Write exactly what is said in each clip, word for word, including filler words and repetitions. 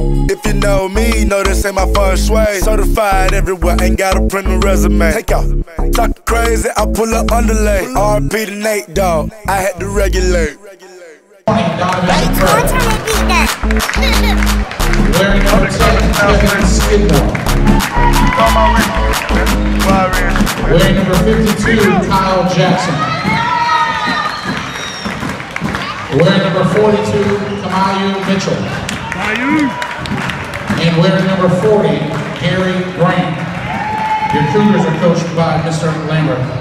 If you know me, know this ain't my feng shui. Certified everywhere, ain't got a print a resume. Take out, talk crazy, I pull up underlay. R P to Nate, dog, I had to regulate. Wearing number seven, Kevin Skidmore. Wearing number fifty-two, Kyle Jackson. Wearing number forty-two, Kamau Mitchell. And wearing number forty, Gary Grant. Your Cougars are coached by Mister Lambert.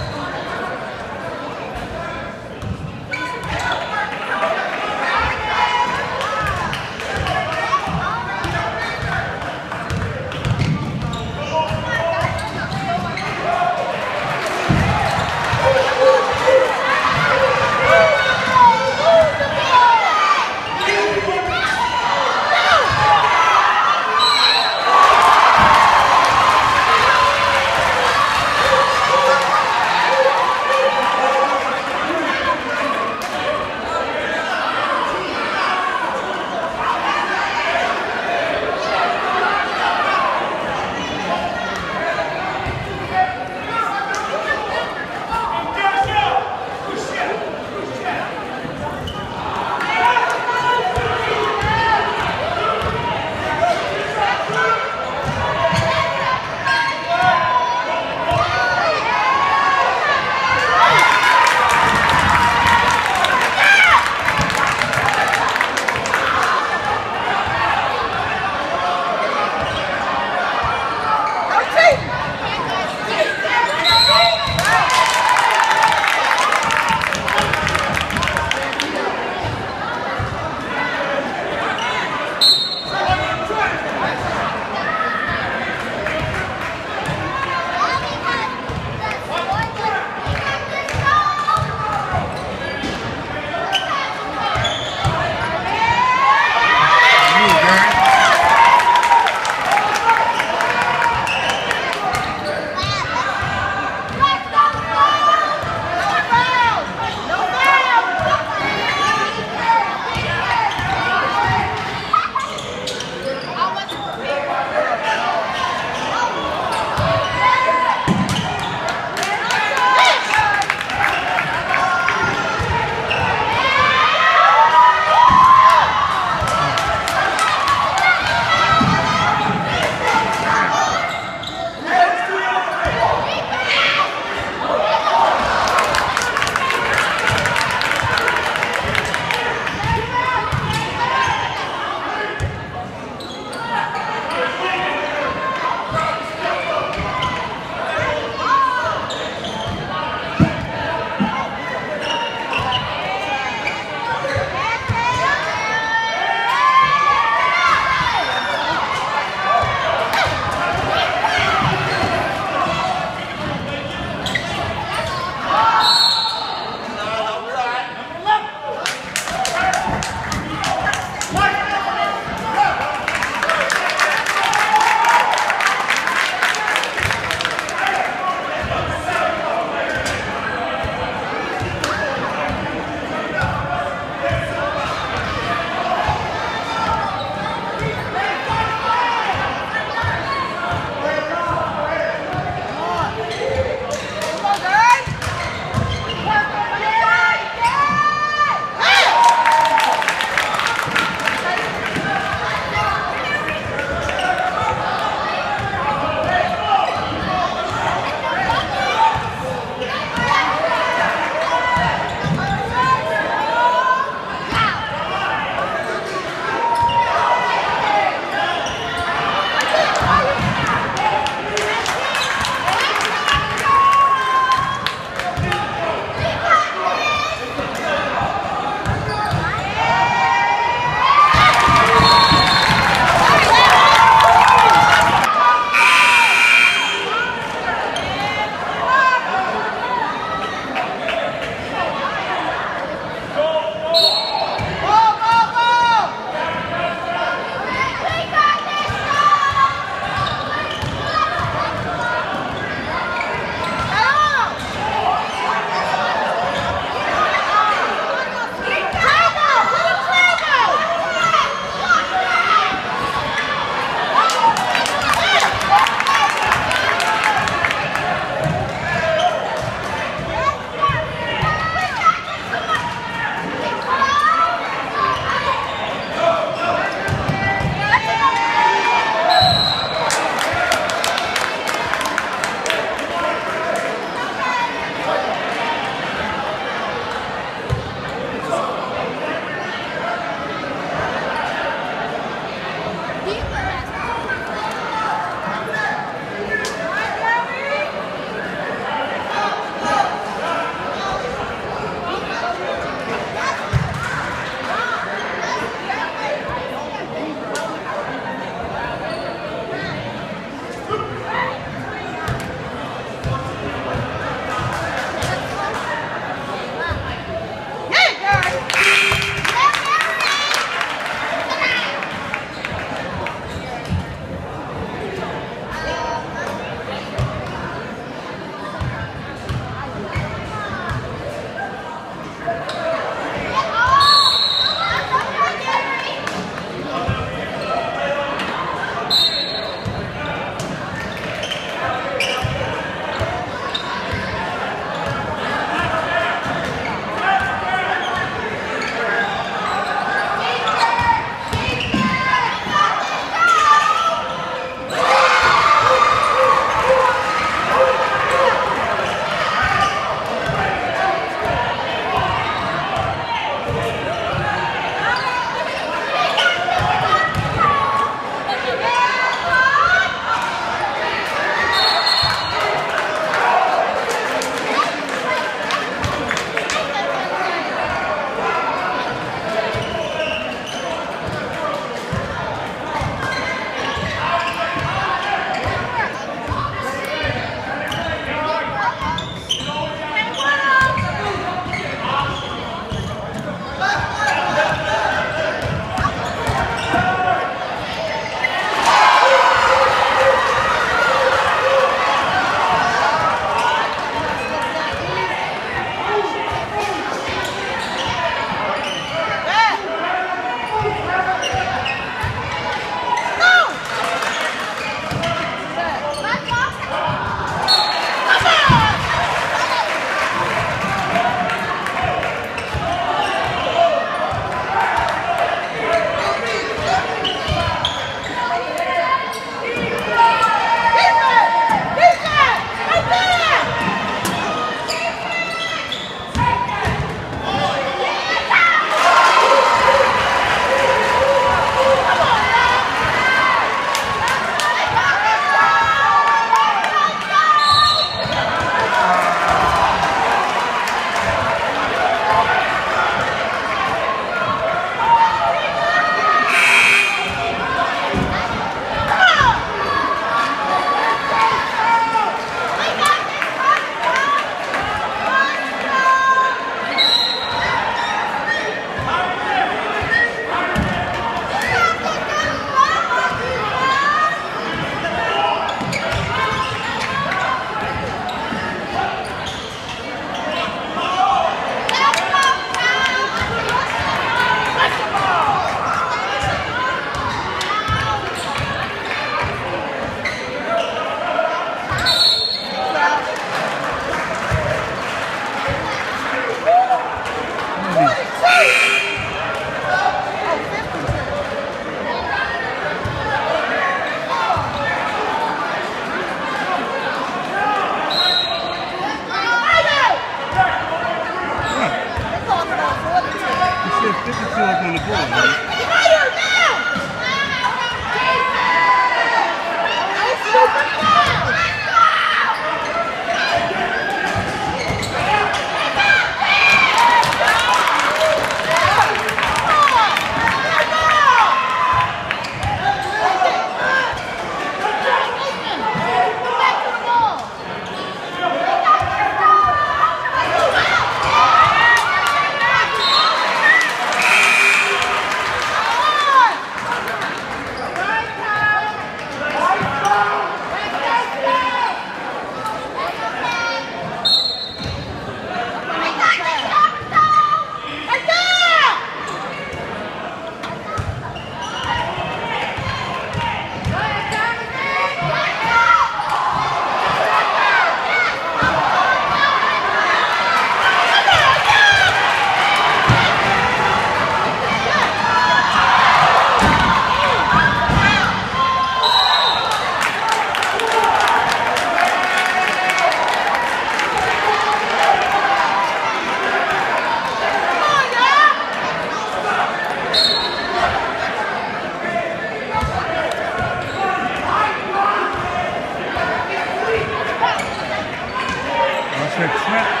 Snap, snap.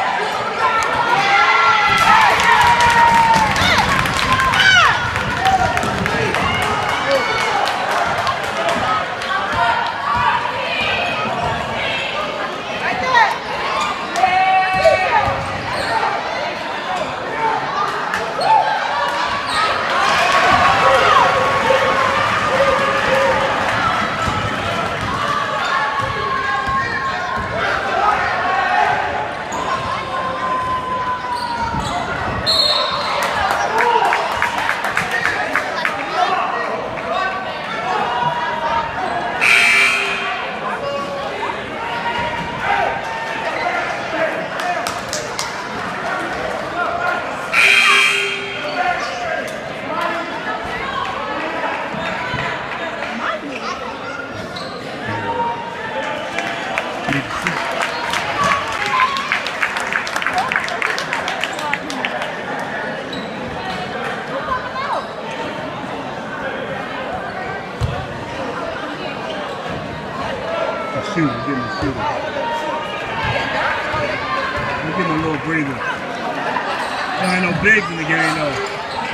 We're getting a shooter. We're getting a little breather. There ain't no bigs in the game though.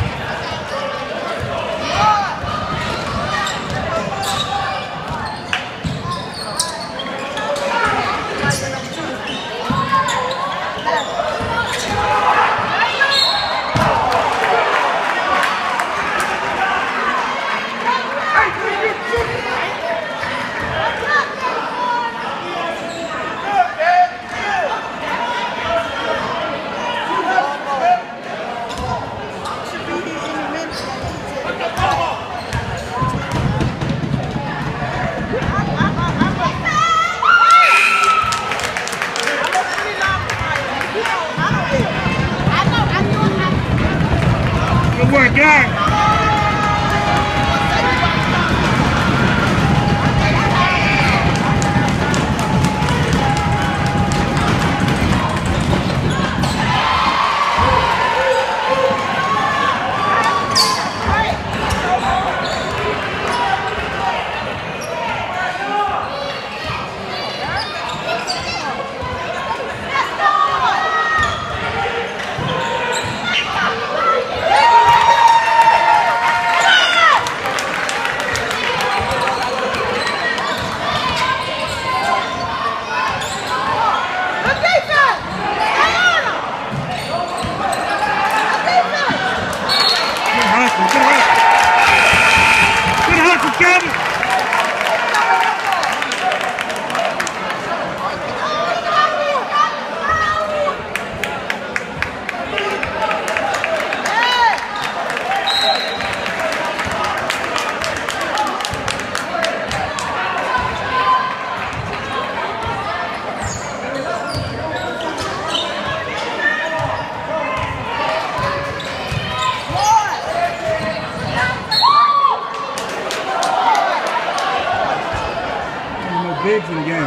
Good work, guys. Bigs in the game.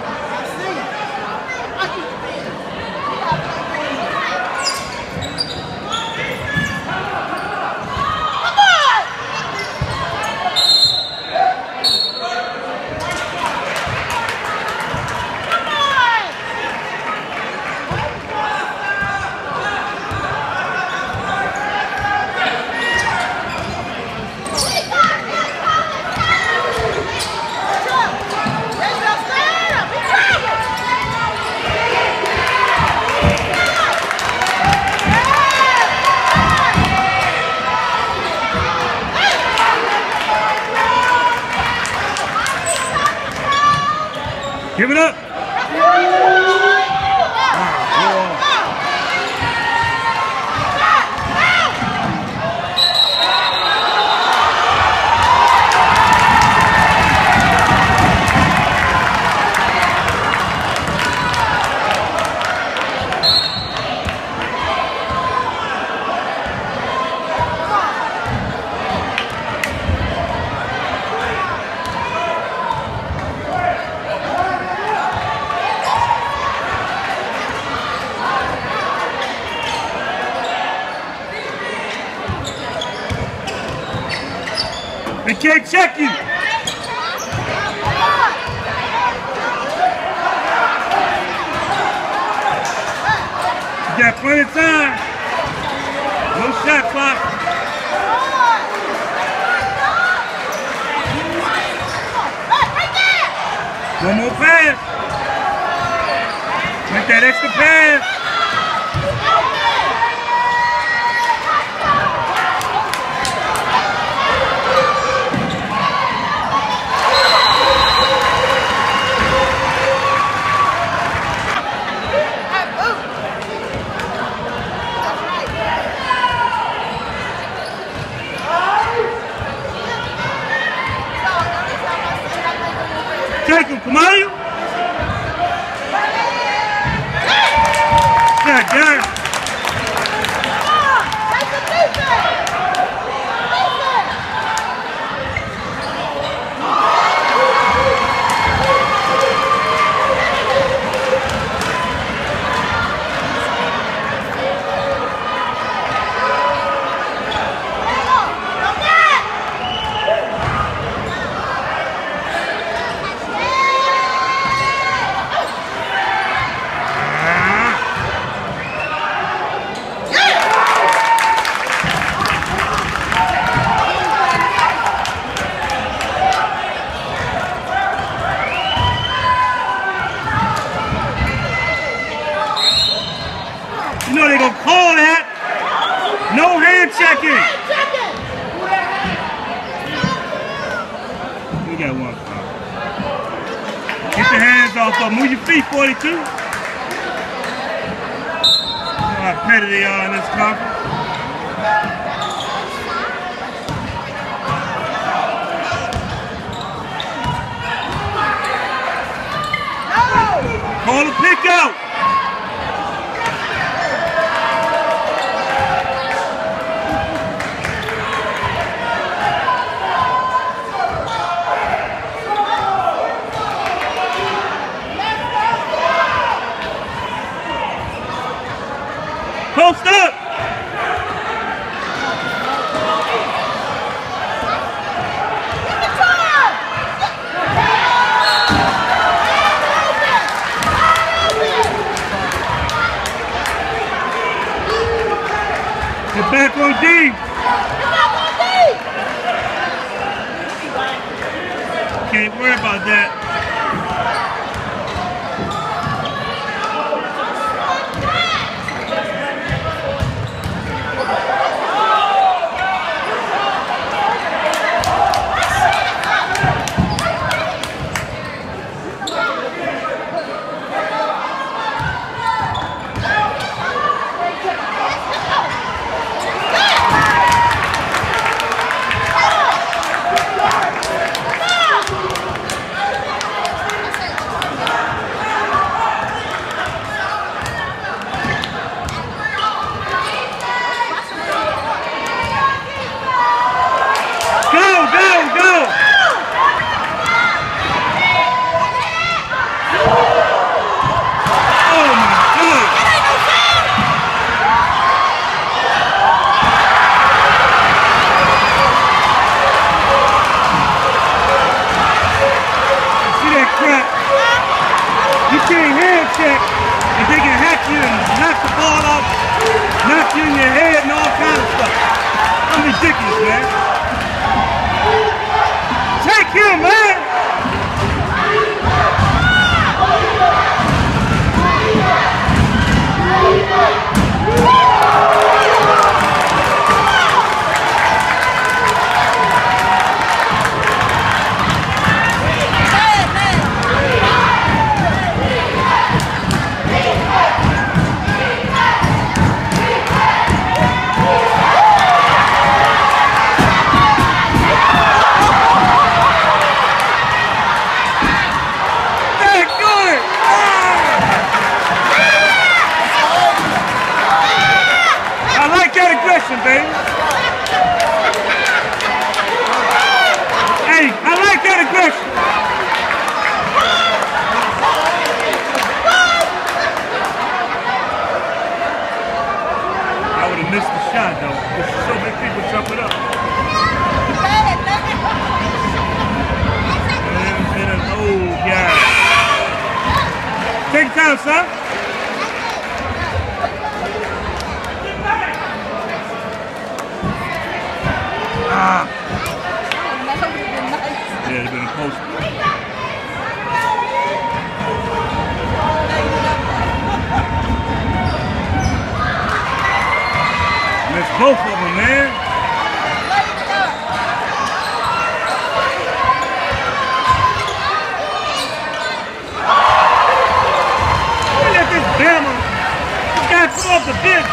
Give it up. They can't check you. plenty of time. No shot clock. One more pass. Make that extra pass. Take him, Kamau. God damn. You know they gonna call that. No hand checking. We got one foul. Get the hands off of them. Move your feet, forty-two. You know how petty they are in this conference. Call the pick out. Post up! Get back on D! Can't worry about that. And they can hack you and knock the ball off, knock you in your head and all kind of stuff. I'm ridiculous, man. Take him, man! Baby. Hey, I like that aggression. I would have missed the shot though, because so many people jump it up. And, and, oh, yeah. Take time, son. Ah. Yeah, it'd been a post. Missed both of them, man. Look at this Bama. This guy flew off the bench.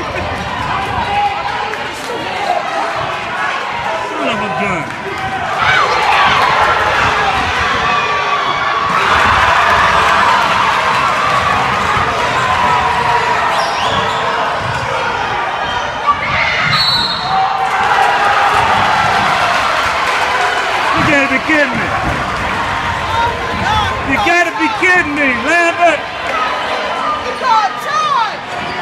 Son of a gun. You gotta be kidding me. You gotta be kidding me, Lambert. You got charge.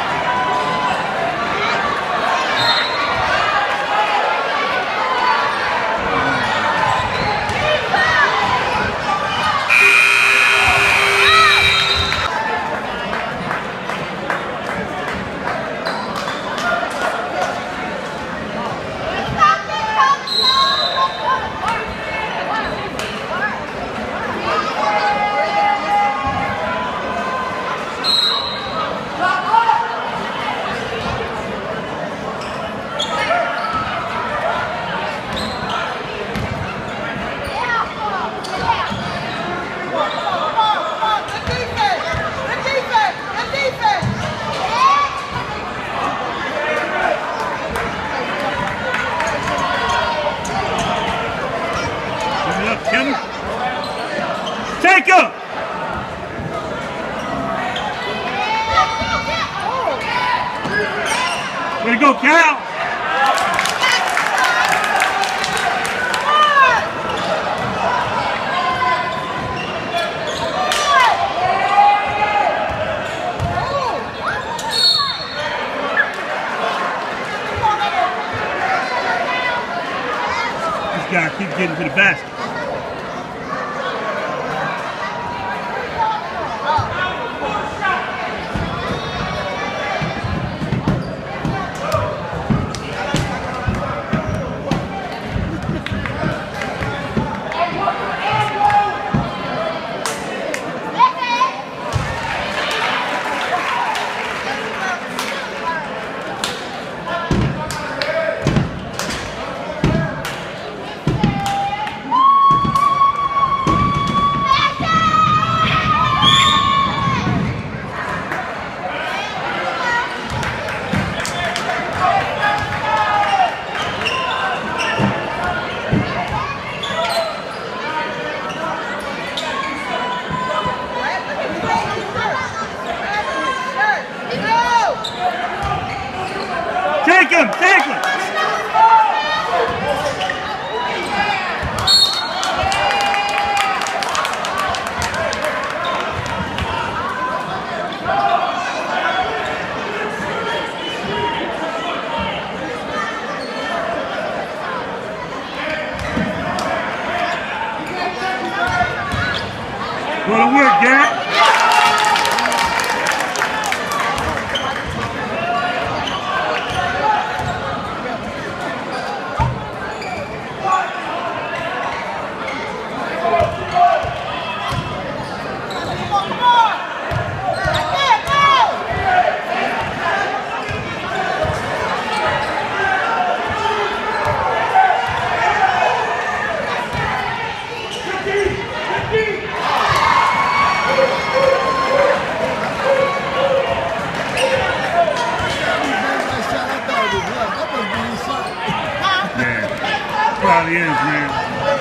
Take him! Way to go, Cal! This guy keeps getting to the basket. Take him! Take him! Go to work, Jack. Probably is, man.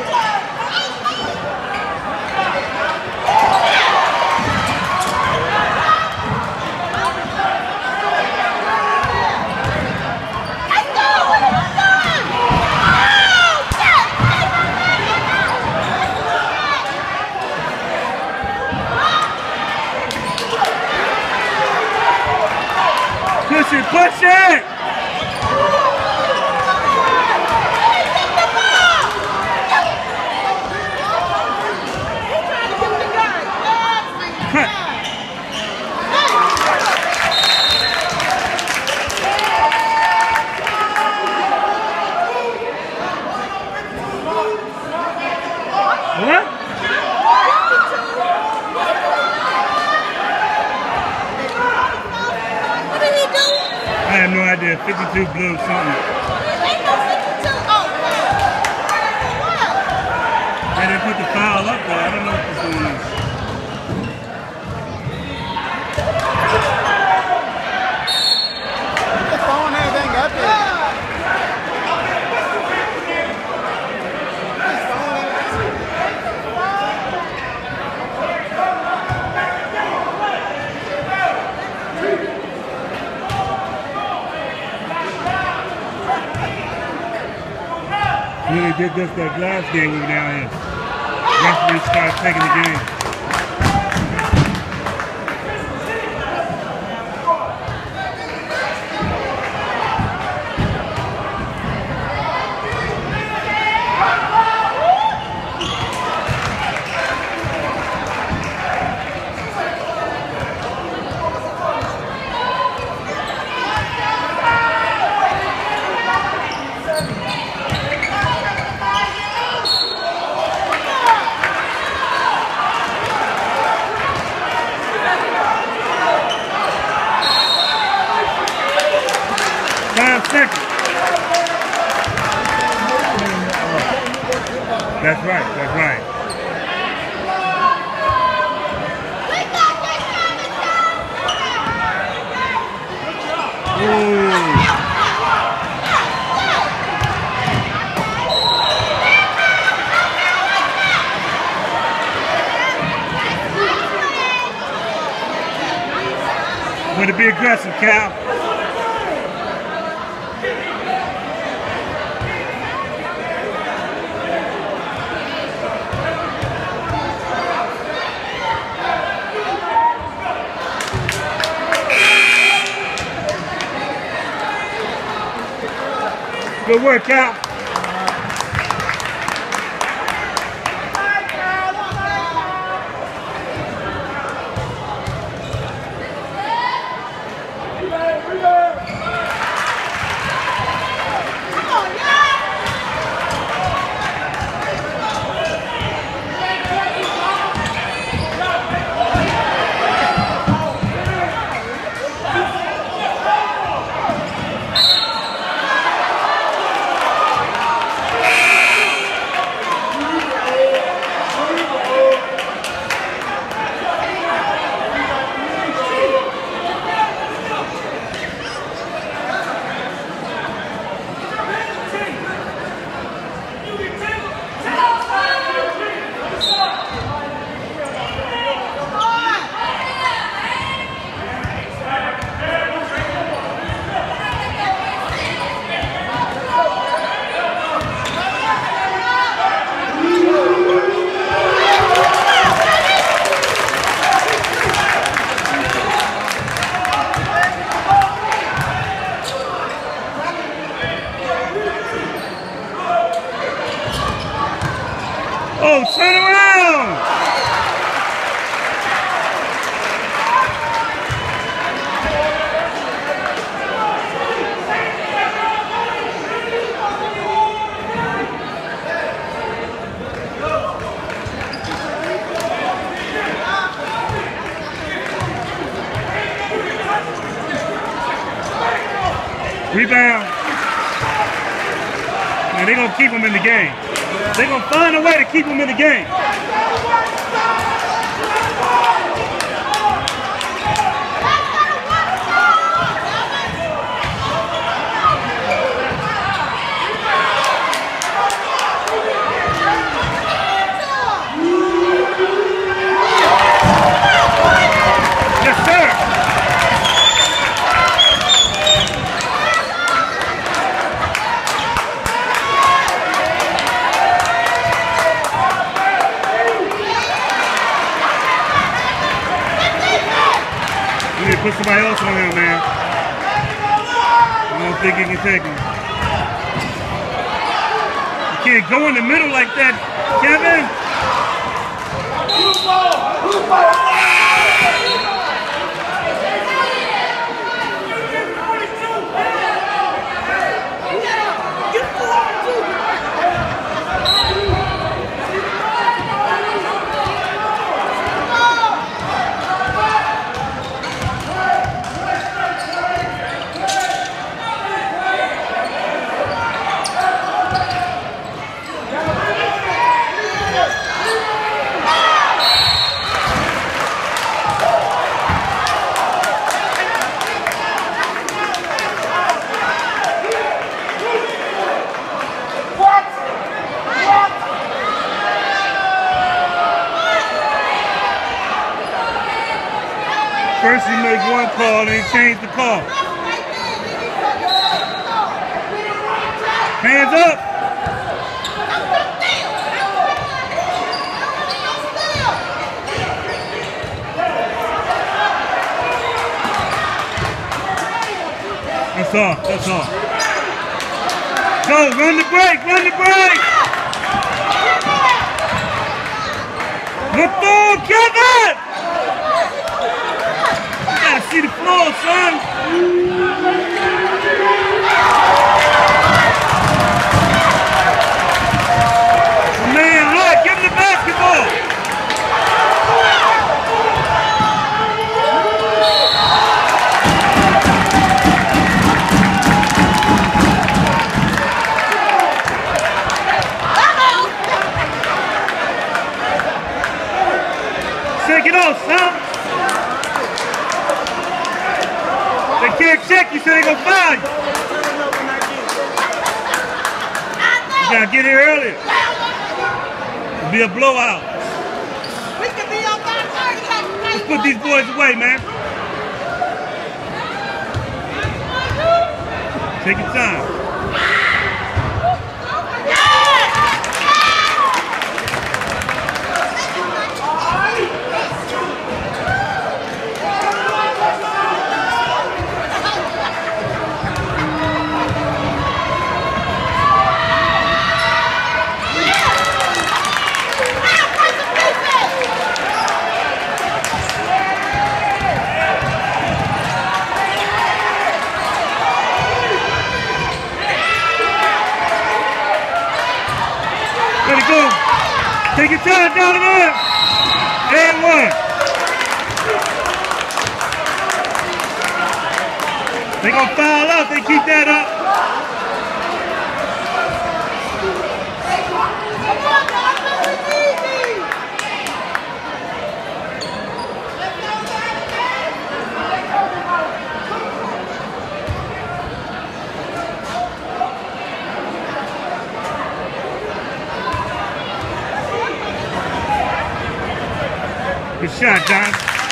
Push it, push it! idea. fifty-two blue something. Ain't no fifty-two. Oh, what? They didn't put the foul up there. I don't know what's going on. The phone ain't up there. When they did this that last game we were down here. Referees started taking the game. Five seconds. That's right, that's right. Ooh. Way to be aggressive, Cal. Good work, Cal. Oh, turn around! Rebound. Man, they're going to keep them in the game. They're going to find a way to keep them in the game. Yes, sir. Put somebody else on him, man. I don't think he can take him. You can't go in the middle like that, Kevin. First he made one call and he changed the call. Hands up. That's all, that's all. Go, run the break, run the break! Look through, Kevin! You gotta see the floor, son. Man, hot, give him the basketball! Take it off, son. They can't check you, so they gonna foul you. You gotta get here earlier. It'll be a blowout. We can be on five thirty. Let's put these boys away, man. Take your time. Let it go. Take your time down the rim. And one. They gonna foul out. They keep that up. Good shot, Don.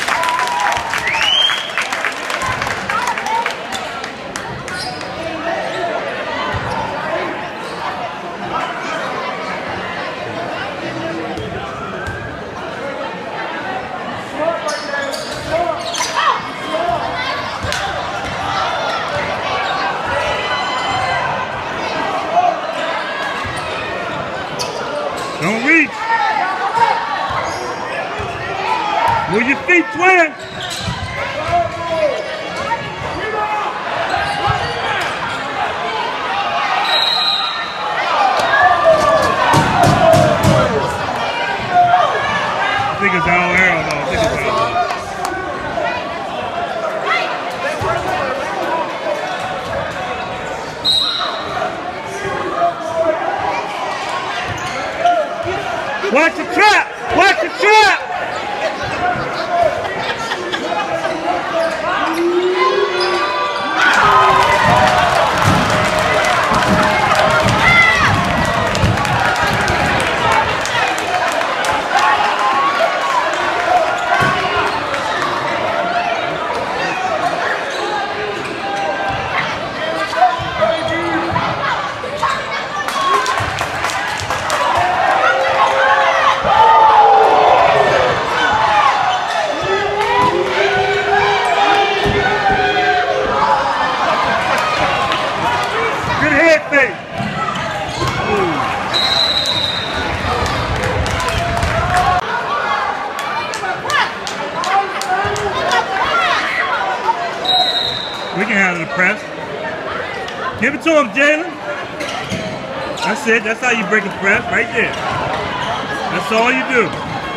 Don't reach. Move your feet, twin. I think it's our arrow, though. I think it's our arrow. Watch the trap! Watch the trap! We can handle the press. Give it to him, Jalen. That's it. That's how you break a press, right there. That's all you do.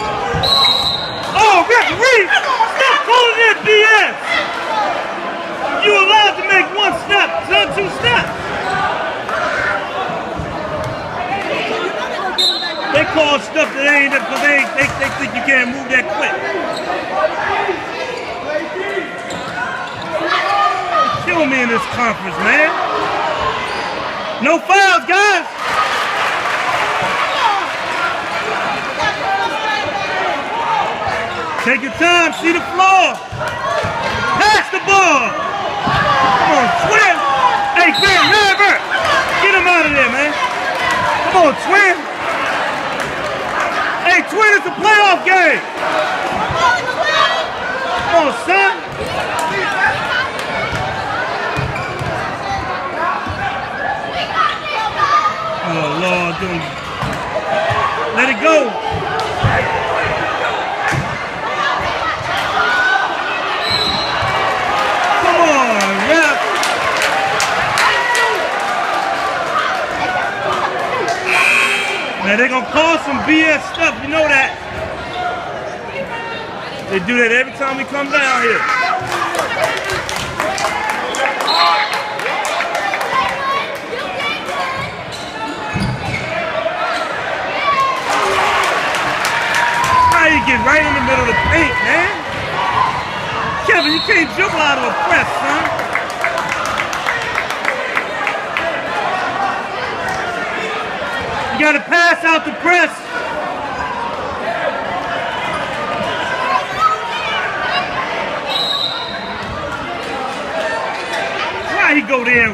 Oh, referee! Stop calling that B S! You're allowed to make one step, not two steps. They call stuff that ain't because they, they, they think you can't move that quick. Kill me in this conference, man. No fouls, guys. Take your time, see the floor. Pass the ball. Come on, Twin. Hey, man, never. Get him out of there, man. Come on, Twin. Hey, Twin, it's a playoff game. Come on, son. Oh, Lord, don't. Let it go. Come on, ref. Man, they're going to call some B S stuff, you know that. They do that every time we come down here. You get right in the middle of the paint, man. Kevin, you can't jump out of a press, son. You gotta pass out the press. Why he go there?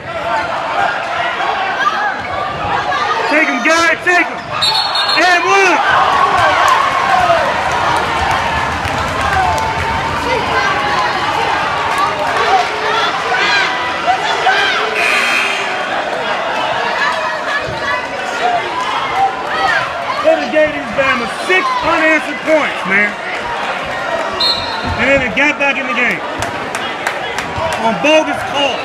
Take him, Gary, take him. And one. Gave these Bama six unanswered points, man. And then they got back in the game. On bogus call.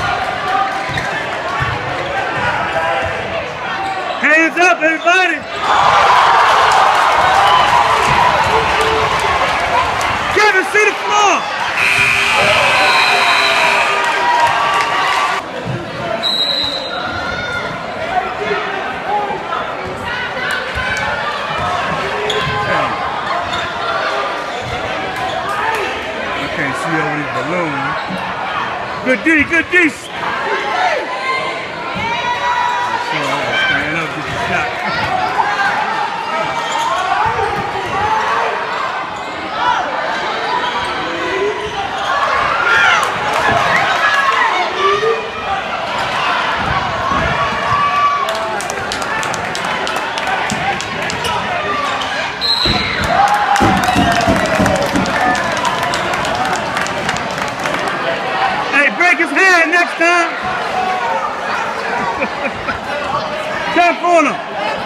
Hands up, everybody. Kevin, see the floor. Over his balloon. Good D, good D. So stand up, get the shot. Next time. Jump on him.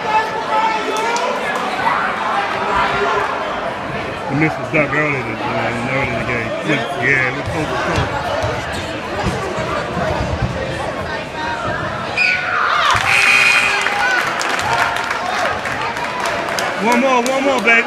The miss was ducked early this uh, early in the game. Yeah, look over close. One more, one more, baby.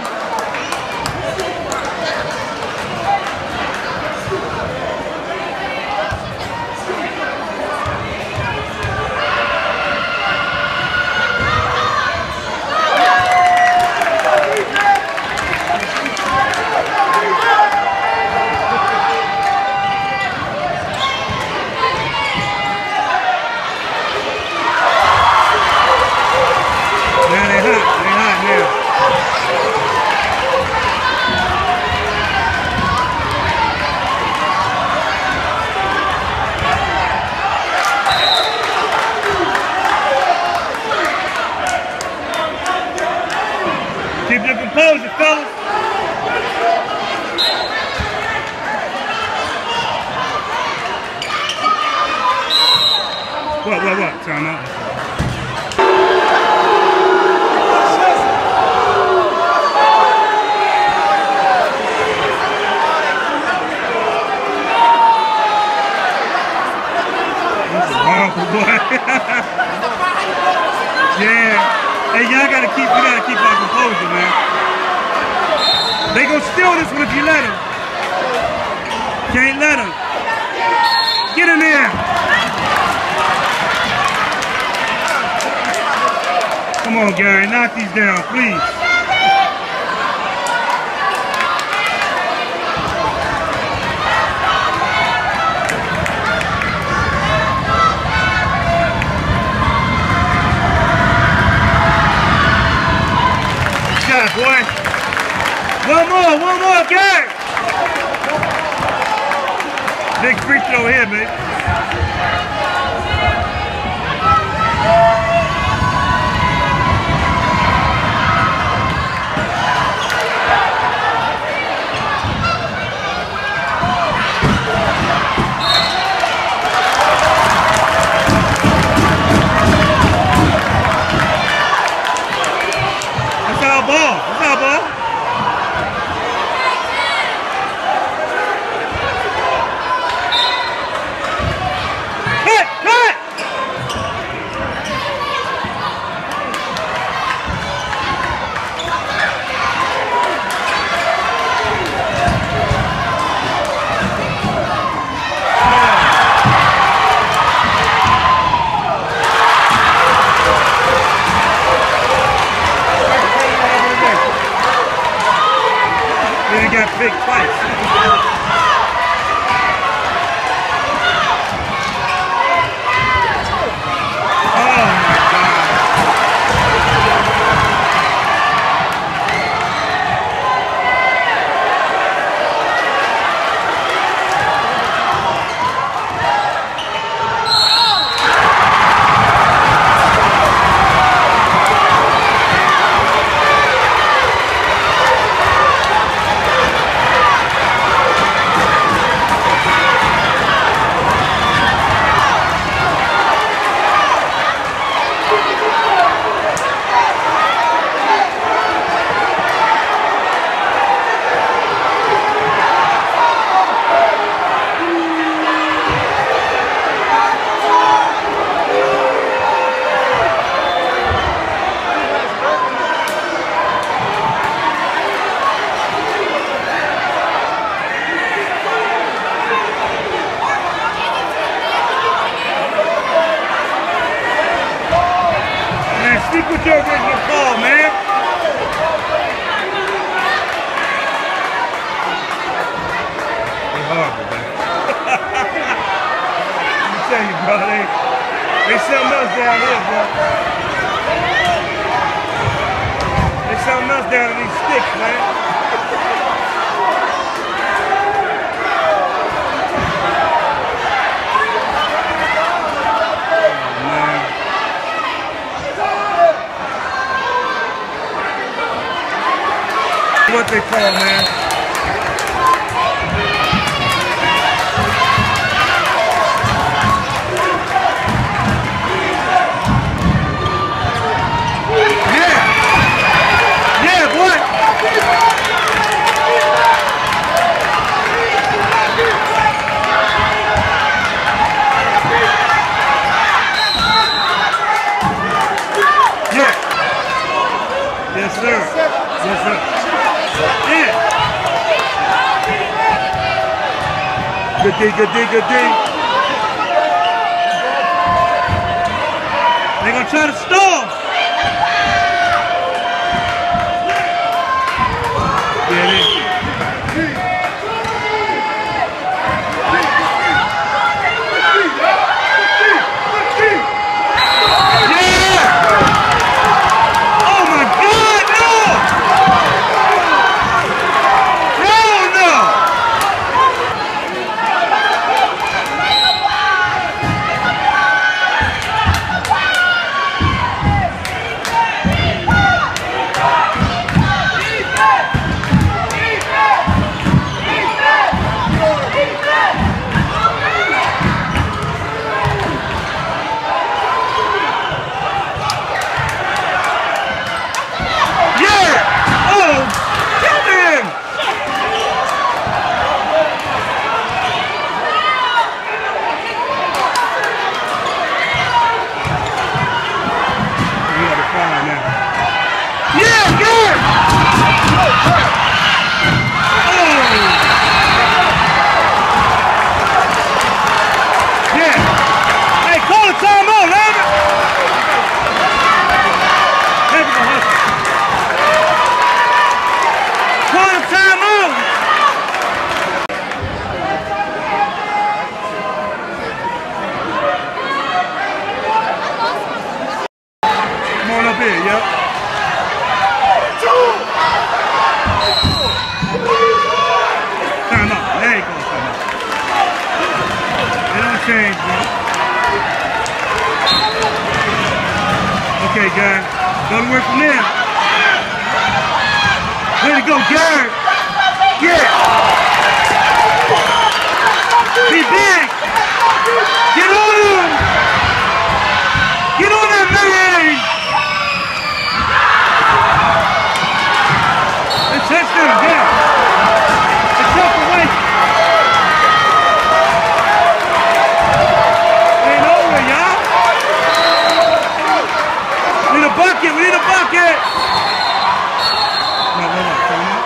Keep your composure, fellas. What, what, what? Time out. This is awful, boy. Yeah. Hey, y'all gotta keep, we gotta keep our composure, man. They gonna steal this one if you let them. Can't let them. Get in there. Come on, Gary, knock these down, please. Boy. One more, one more, Gary. Big free throw here, man. That's our ball. That's our ball. Got big twice. Oh my God. Stick with your original call, man. They're horrible, man. Let me tell you, bro, they, they something else down here, bro. They something else down in these sticks, man. What they call, man. Yeah. Yeah, boy. Yeah. Yes, sir. Yes, sir. Yeah. Good D, good D, good D. They're gonna try to stall. Get it. change, bro. Okay, guy. Go to work from there. Way to go, Garrett. Yeah. Be big. Get on him. Get on that man. Let's touch them, yeah. Let's help the way. Ain't over, y'all. We need a bucket. We need a bucket. No, no, no.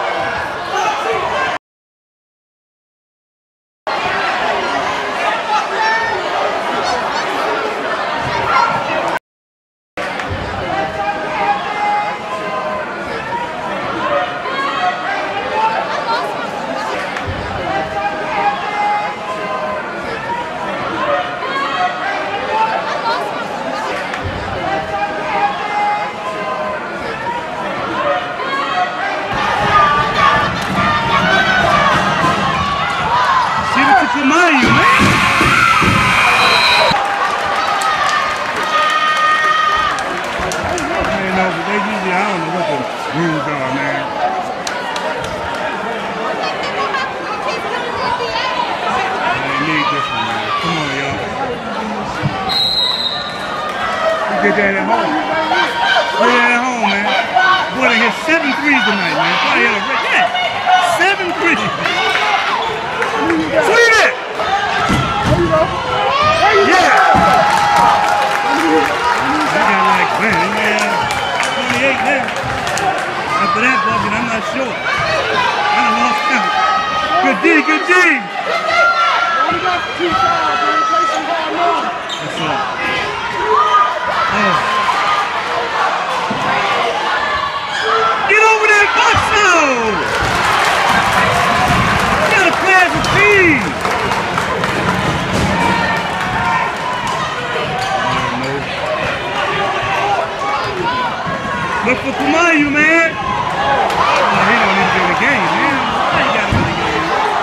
Get that at home. Get that at home, man. Boy, they hit seven threes tonight, man. Probably hit a break. Yeah, seven threes. Sweet it! Yeah! I got like, man, man, twenty-eight there. After that bucket, I'm not sure. I done lost count. Good D, good D! Only got two fouls, man. Play some hard long. That's all. Oh. Get over that Buxo! You gotta play as a team! Look for Kamau, man! Oh, he don't need to be in the game, man. Why you gotta be in the game?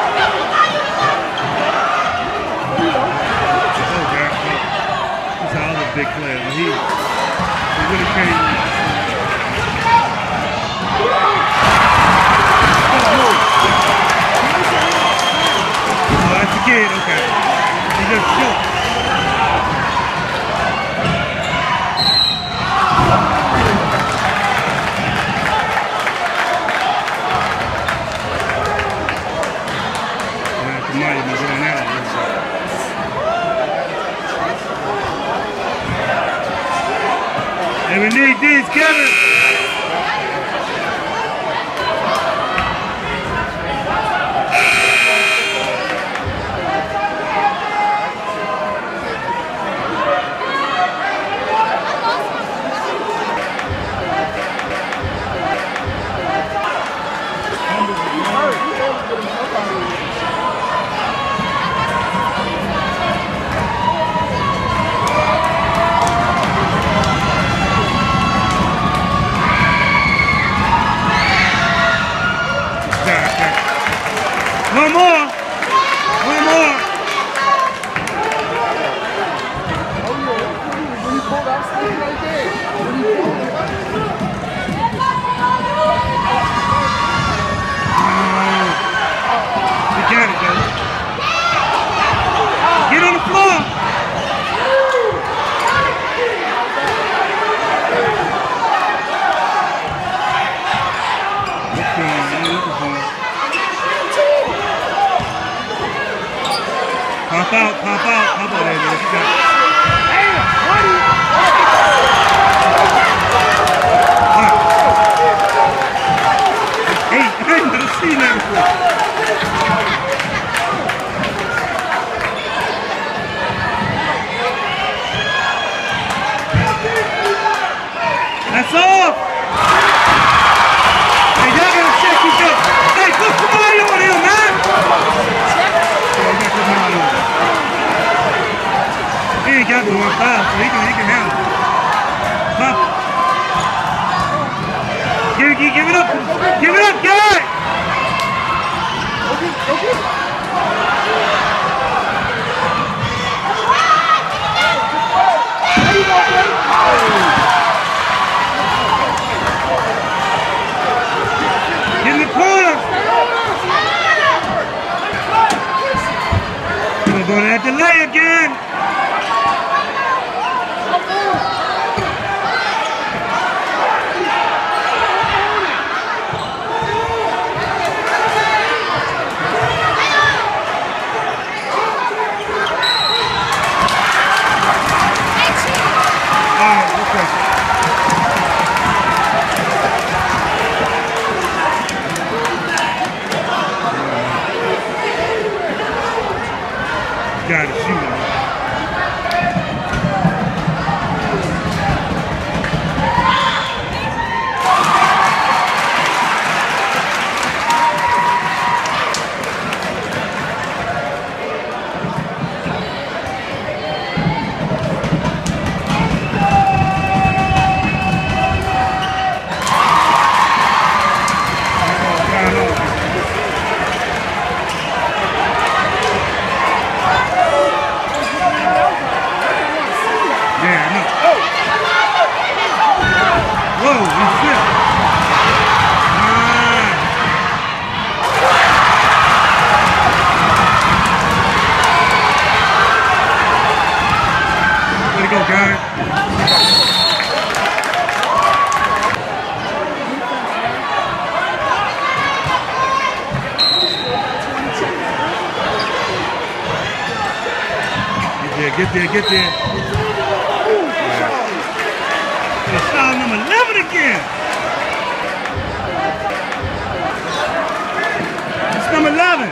Oh, God. He's all the big player. He, he really can't. Oh, that's the kid, okay. He just short. Yeah, Kamau been going out. And we need these, Kevin. One more. One more. When you pull that stick right there. When you pull it. You got it, though. Get on the floor. Pop out, pop out, pop out there, man. You got it. Hey, I ain't gonna see that before. That's all. Hey, y'all gotta check each other. Hey, put somebody on him, man. He ain't got no one foul, so he can, he can handle it. Pop it. Give, give, give it up. Give it up, guy. He's going to have to lay again. Gotta shoot him. Get there, get there. It's foul number eleven again. It's number eleven.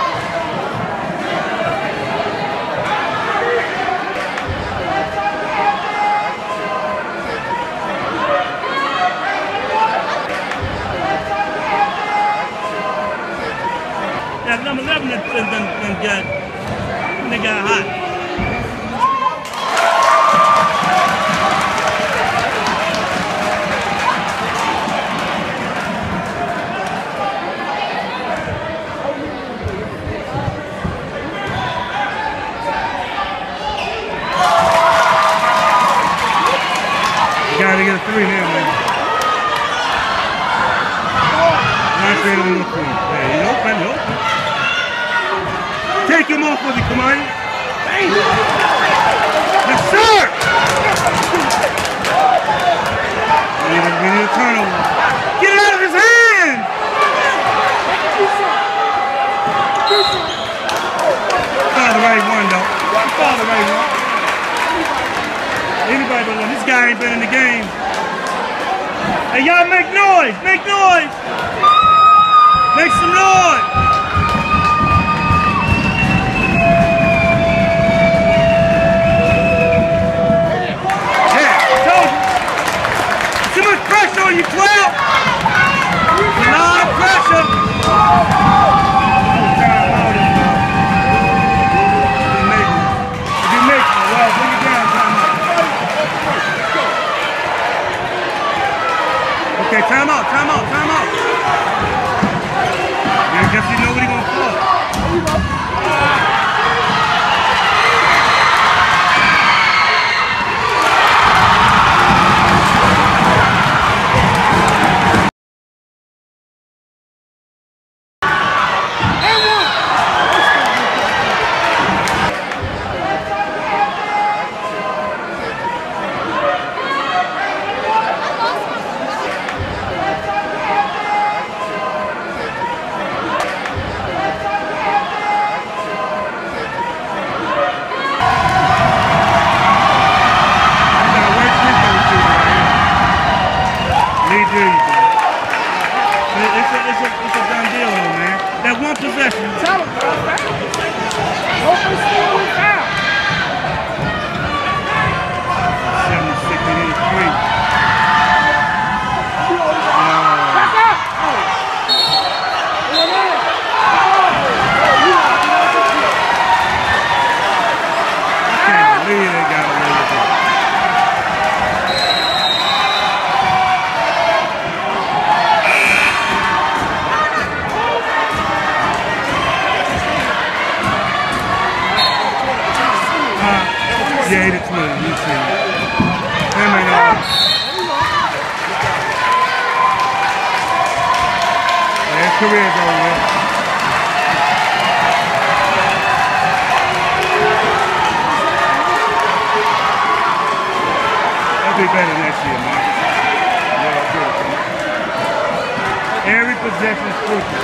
That number eleven that got, they got hot. Gotta get a three now, man. Not on the three. Hey, he's open, he's open. Take him off of you, come on. Yes, sir! We need a, we need a turnover. Get it out of his hand! Found the right one, though. Found the right one. Anybody but this guy ain't been in the game. Hey, y'all make noise! Make noise! Make some noise! Yeah, told you. Too much pressure on you, twelve! A lot of pressure! If you make it, well, bring it down, time out. Okay, time out, time out, time out. Yeah, I guess you know what he's gonna pull. It's a, it's, a, it's a done deal, though, man. That one possession. Tell him, bro. Open school is out. seventy-six and eighty-three. Back up. I can't believe they got away with it. Yeah, it's me. You see. Him and all. His career's over. objections crucial.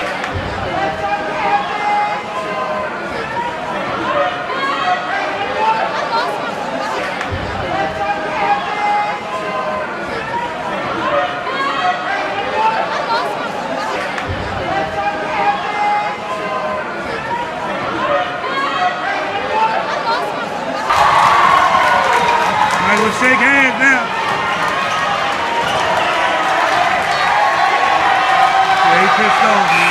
We'll shake hands now. Yeah, he pissed off, man.